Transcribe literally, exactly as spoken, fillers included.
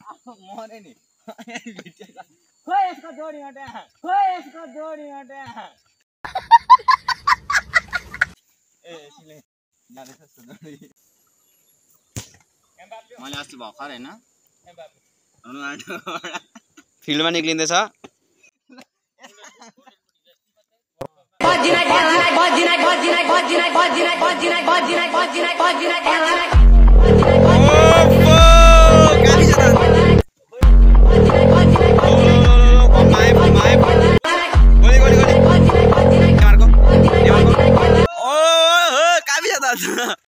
मरे नि खोइ यसको जोडी हटे खोइ यसको जोडी हटे ए सिले जाने छ जोडी मैले अस्ति भर्खर हैन रोनाल्डो फिल्डमा निक्लिँदैछ Body night, body night, body night, body night, body night, body night, body night, body night, body night, body night, body night,